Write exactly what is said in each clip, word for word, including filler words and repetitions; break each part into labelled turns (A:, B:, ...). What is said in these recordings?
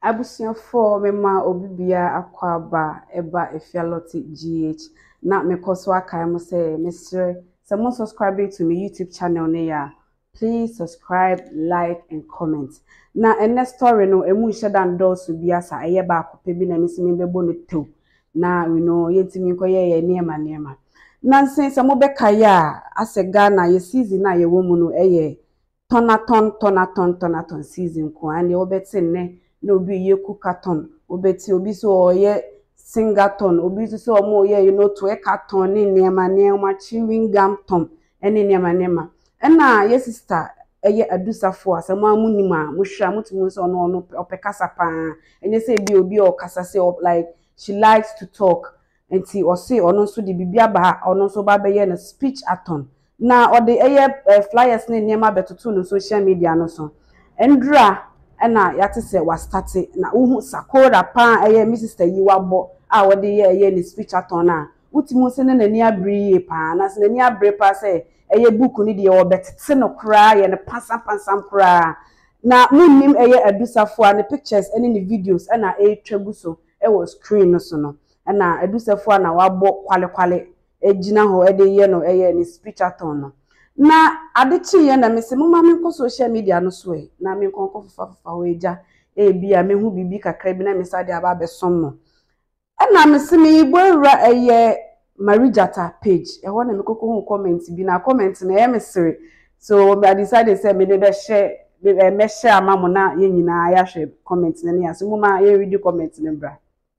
A: Abusuafo mema obibia akwaba eba Efialoti G H na mekoso akai mo say Mister Someone subscribe to my YouTube channel ne ya. Please subscribe, like and comment. Na ene story no emu nheda ndoso biasa eye ba akope bi na mesimi bebo no tew. Na you know yentimi koye ye niema niema. Na nsen se mo beka ya ase Ghana ye season na ye wo mu no eye tonaton tonaton tonaton season ko ane obeti ne no be ye kukaton obeti obi so oye singaton obi so omo ye you know to e carton ni niema niema chewing gum tom ene niema niema ena ye sister eye adusafo asemo amunima mo hwa mutumu so no no opekasa pa enye se bi obi o kasa se like she likes to talk and see or say ono so di bibia ba ono so ba be ye na speech aton na ode eye flyers ne niema betoto no social media no so endra ena yate se wa start na uhu sakora pa eye mi sister yi wabo a wode ye eye ni speech aton na utimu se ne nani abri pa na se nani abri pa se eye book ni de obetete no kra ye ne pasam pasam kra na munnim eye adusafo a ne pictures ene ni videos ena e twagu so e wo screen no so no ena adusafo na wabo kwale kwale ejina ho ede ye no eye ni speech aton no na adechi ye na mese mo ma me ko social media no so e na me kon ko fufa fufa we eja e bia me hu bibi kakra bi na me sade aba be som no na mese me ibora eye Marijata page e ho na me kokko hu comment bi na comment na e mesere so I decided say me dey share me share amamo na ye nyina ya hwe comment na ne ya so mo ma ye read comment ne bra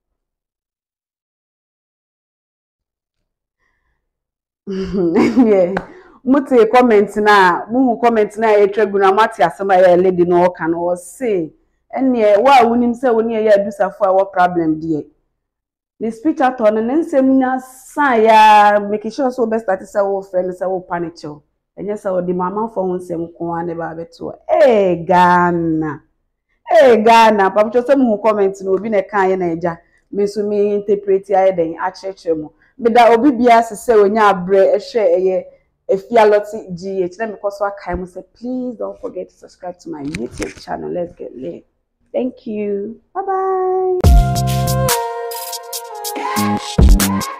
A: yeah muti comment na mu comment na e twagu na mati asema ya lady no ka no say ene wa wonim say woni ya adusafo a wo problem die the speech aton ne nsem na san ya make sure so best start say wo friend say wo panicho enye say wo di mama fo ho nsem ko ane ba beto eh Ghana eh Ghana papo say mu comment na obi na kan ye na eja me so me interpret ya den a chechre mu me da obi bia se onya abre ehwe eye Efialoti G H let me also akai mo say please don't forget to subscribe to my YouTube channel. Let's get lit. Thank you. Bye bye.